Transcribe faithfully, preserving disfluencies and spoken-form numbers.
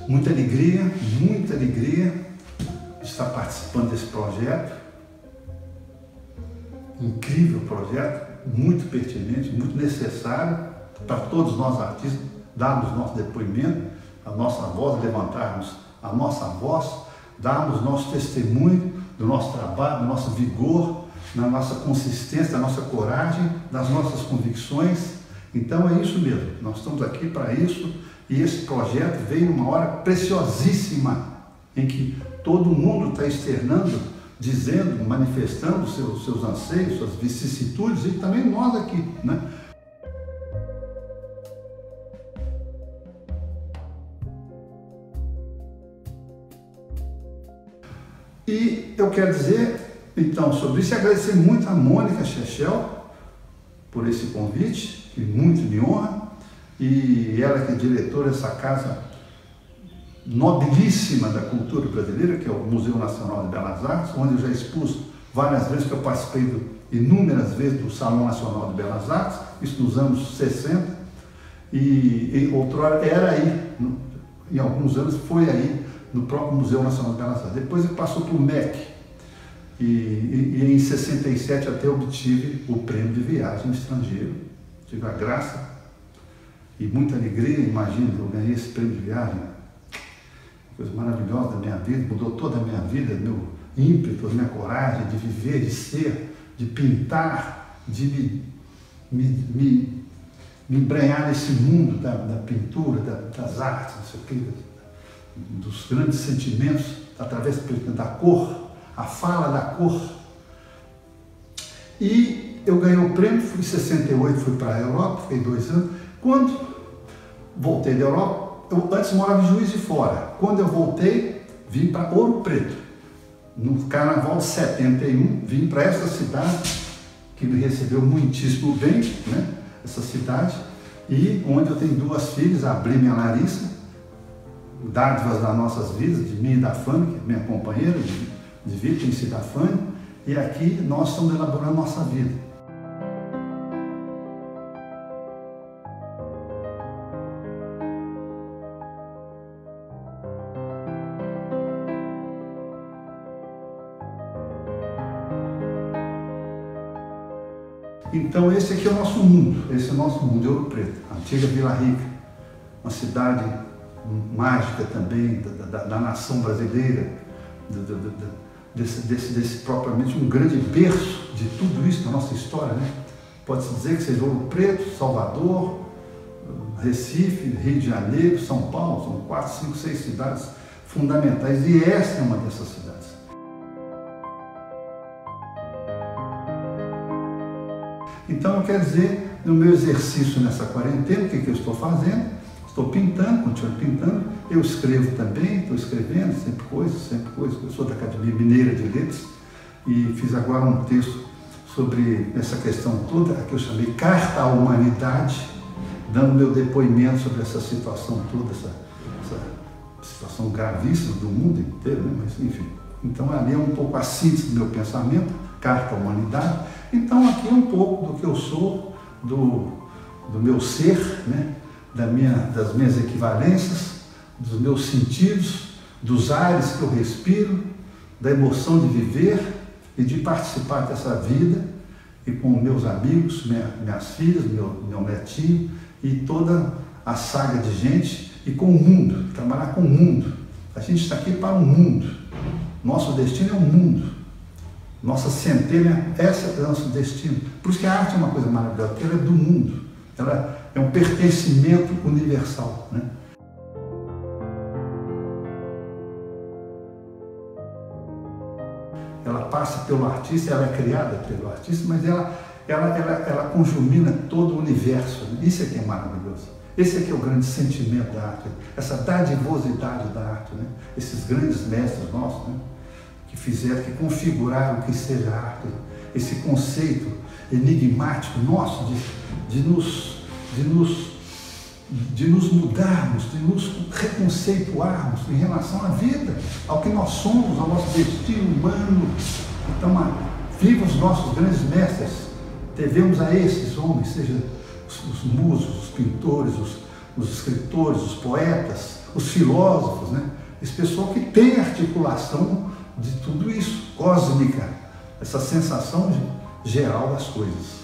Muita alegria, muita alegria de estar participando desse projeto. Incrível projeto, muito pertinente, muito necessário para todos nós artistas darmos nosso depoimento, a nossa voz, levantarmos a nossa voz, darmos nosso testemunho do nosso trabalho, do nosso vigor, da nossa consistência, da nossa coragem, das nossas convicções. Então é isso mesmo, nós estamos aqui para isso e esse projeto veio numa hora preciosíssima em que todo mundo está externando, dizendo, manifestando seus, seus anseios, suas vicissitudes e também nós aqui, né? E eu quero dizer, então, sobre isso e agradecer muito a Mônica Chechel por esse convite, que muito me honra, e ela que é diretora dessa casa nobilíssima da cultura brasileira, que é o Museu Nacional de Belas Artes, onde eu já expus várias vezes, que eu participei do, inúmeras vezes do Salão Nacional de Belas Artes, isso nos anos sessenta, e, e outrora era aí, no, em alguns anos foi aí, no próprio Museu Nacional de Belas Artes. Depois ele passou para o M E C, e, e, e em sessenta e sete até obtive o prêmio de viagem estrangeiro. Tive a graça e muita alegria, imagino, eu ganhei esse prêmio de viagem, coisa maravilhosa da minha vida, mudou toda a minha vida, meu ímpeto, minha coragem de viver, de ser, de pintar, de me, me, me, me embrenhar nesse mundo da, da pintura, da, das artes, não sei o quê, dos grandes sentimentos, através da cor, a fala da cor. E eu ganhei o prêmio, fui em sessenta e oito, fui para a Europa, fiquei dois anos. Quando voltei da Europa, eu antes morava em Juiz de Fora. Quando eu voltei, vim para Ouro Preto. No Carnaval de setenta e um, vim para essa cidade, que me recebeu muitíssimo bem, né? Essa cidade, e onde eu tenho duas filhas, a Brima e a Larissa, dádivas das nossas vidas, de mim e da Fanny, que é minha companheira de, de vida, tem sido a Fanny, e aqui nós estamos elaborando nossa vida. Então esse aqui é o nosso mundo, esse é o nosso mundo de Ouro Preto, a antiga Vila Rica, uma cidade mágica também da, da, da nação brasileira, do, do, do, desse, desse, desse propriamente um grande berço de tudo isso na nossa história, né? Pode-se dizer que seja Ouro Preto, Salvador, Recife, Rio de Janeiro, São Paulo, são quatro, cinco, seis cidades fundamentais e essa é uma dessas cidades. Então eu quero dizer, no meu exercício nessa quarentena, o que, que eu estou fazendo? Estou pintando, continuo pintando, eu escrevo também, estou escrevendo sempre coisas, sempre coisas. Eu sou da Academia Mineira de Letras e fiz agora um texto sobre essa questão toda, que eu chamei Carta à Humanidade, dando meu depoimento sobre essa situação toda, essa, essa situação gravíssima do mundo inteiro, né? Mas enfim. Então ali é um pouco a síntese do meu pensamento, Carta à Humanidade. Então aqui é um pouco do que eu sou, do, do meu ser, né? Da minha, das minhas equivalências, dos meus sentidos, dos ares que eu respiro, da emoção de viver e de participar dessa vida, e com meus amigos, minha, minhas filhas, meu, meu netinho, e toda a saga de gente, e com o mundo, trabalhar com o mundo. A gente está aqui para o mundo. Nosso destino é o mundo. Nossa centelha, esse é o nosso destino. Por isso que a arte é uma coisa maravilhosa, porque ela é do mundo. Ela é um pertencimento universal, né? Ela passa pelo artista, ela é criada pelo artista, mas ela, ela, ela, ela conjumina todo o universo. Né? Isso é que é maravilhoso. Esse é que é o grande sentimento da arte, essa dadivosidade da arte, né? Esses grandes mestres nossos, né? Que fizeram, que configuraram o que seja arte, esse conceito enigmático nosso de, de, nos, de, nos, de nos mudarmos, de nos reconceituarmos em relação à vida, ao que nós somos, ao nosso destino humano. Então, viva os nossos grandes mestres, devemos a esses homens, seja os, os músicos, os pintores, os, os escritores, os poetas, os filósofos, né? Esse pessoal que tem articulação de tudo isso, cósmica, essa sensação geral das coisas.